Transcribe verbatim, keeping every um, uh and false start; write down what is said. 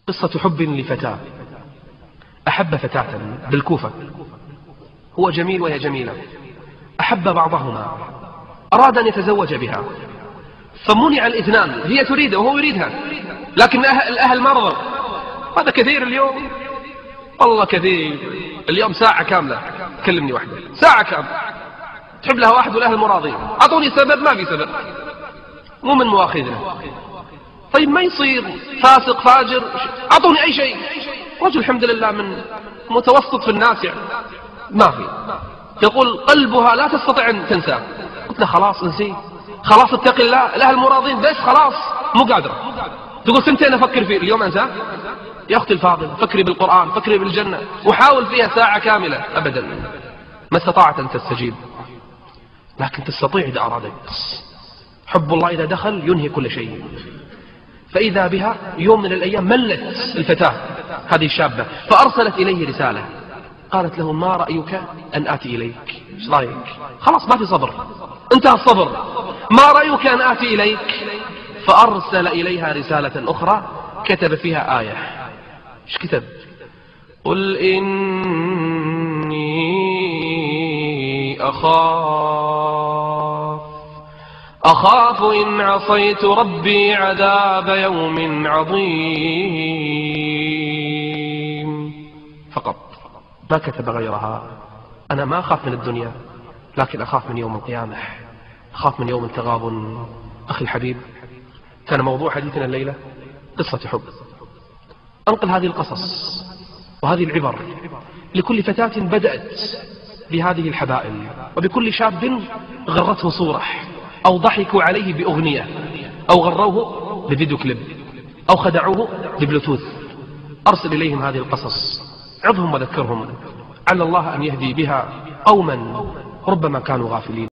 قصة حب لفتاة أحب فتاة بالكوفة، هو جميل وهي جميلة، أحب بعضهما، أراد أن يتزوج بها فمنع الاثنان، هي تريده وهو يريدها، لكن الأهل ما رضوا. هذا كثير اليوم، والله كثير اليوم. ساعة كاملة تكلمني واحدة، ساعة كاملة تحب لها واحد والأهل مراضين، أعطوني سبب، ما في سبب، مو من مواخذنا. طيب ما يصير فاسق فاجر، أعطوني أي شيء. رجل الحمد لله من متوسط في الناس، يعني ما في. يقول قلبها لا تستطيع أن تنساه. قلت له خلاص انسيه، خلاص اتق الله، الأهل المراضين بس خلاص مو قادرة. تقول سنتين أفكر فيه، اليوم أنساه؟ يا أختي الفاضل فكري بالقرآن، فكري بالجنة، وحاول فيها ساعة كاملة. أبدا ما استطاعت أن تستجيب، لكن تستطيع إذا أرادت. حب الله إذا دخل ينهي كل شيء. فإذا بها يوم من الأيام ملت الفتاة هذه الشابة، فأرسلت إليه رسالة، قالت له ما رأيك أن آتي إليك؟ ايش رأيك؟ خلاص ما في صبر، انتهى الصبر. ما رأيك أن آتي إليك؟ فأرسل إليها رسالة أخرى كتب فيها آية. ايش كتب؟ قل إني أخاف أخاف إن عصيت ربي عذاب يوم عظيم. فقط، ما كتب غيرها. أنا ما أخاف من الدنيا، لكن أخاف من يوم القيامة، أخاف من يوم التغابن. أخي الحبيب، كان موضوع حديثنا الليلة قصة حب. أنقل هذه القصص وهذه العبر لكل فتاة بدأت بهذه الحبائل، وبكل شاب غرته صورة، أو ضحكوا عليه بأغنية، أو غروه بفيديو كليب، أو خدعوه ببلوتوث. أرسل إليهم هذه القصص، عظهم وذكرهم، على الله أن يهدي بها قوما ربما كانوا غافلين.